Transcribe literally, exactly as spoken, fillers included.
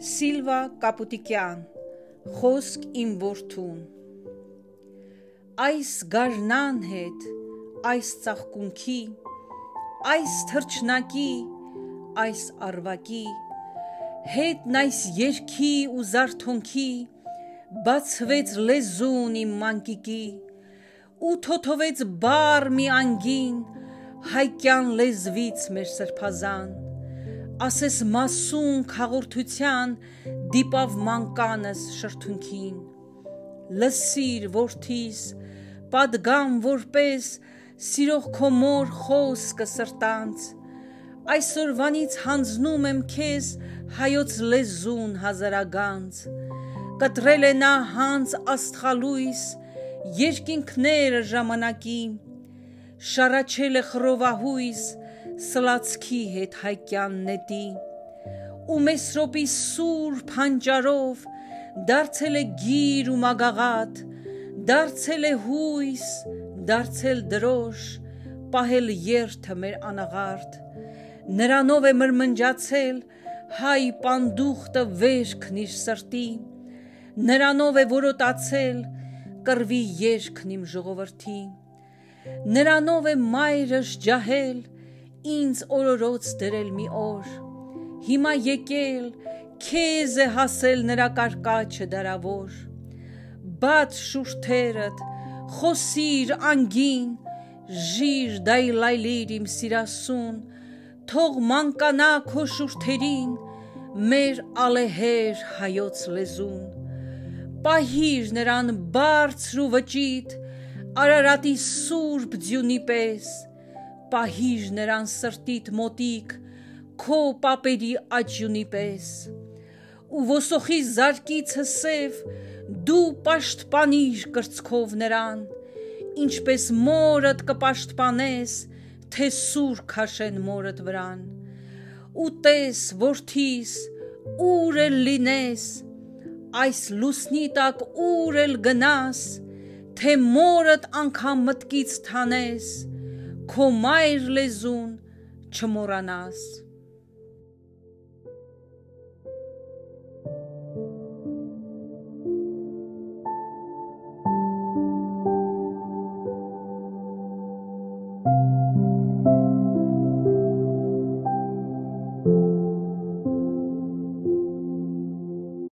Սիլվա Կապուտիկյան, խոսք իմ որդուն։ Այս գարնան հետ, այս ծաղկունքի, այս թրջնակի, այս արվակի, հետն այս երգի ու զարթոնքի, բացվեց լեզուն իմ մանկիկի, ու թոթովեց բար մի անգին, հայկյան լեզվից մեր սրբազան, ասես մասուն հաղորդության դիպավ մանկանս շրթունքին, լսիր որդիս, պատգամ որպես սիրող քո մոր խոսքը սրտանց, այսօրվանից հանձնում եմ քեզ հայոց լեզուն հազարագանց, կտրել է նա հանց աստղալույս երկինքները ժամանակի, շարաչել է խռովահույս սլացքի հետ հայկյան նետի, ու Մեսրոպի սուրբ հանճարով դարձել է գիր ու մագաղատ, դարձել է հույս, դարձել դրոշ, պահել երթը մեր անաղարտ, նրանով է մրմնջացել հայ պանդուխտը վերքն իր սրտի, նրանով է որոտացել կռվի երգն իմ ժողովրդի, նրանով է մայրս ջահել ինձ օրորոց դրել մի օր, հիմա եկել քեզ է հասել նրա կարկաչը դարավոր, բաց շուրթերդ, խոսիր անգին, ժիր դայլայլիր իմ սիրասուն, թող մանկանա քո շուրթերին մեր ալեհեր հայոց լեզուն, պահիր նրան բարձր ու վճիտ, Արարատի սուրբ ձյունի պես, պահիր նրան սրտիդ մոտիկ, քո պապերի աճյունի պես, ու ոսոխի զարկիցը սև, դու պաշտպանիր կրծքով նրան, ինչպես մորդ կպաշտպանես, թե սուր քաշեն մորդ վրան, ու տես որդիս, ուր էլ լինես, այս լուսնի տակ ուր էլ գնաս, թե մորդ անգամ մտքից թանես, քո մայր լեզուն չմոռանաս։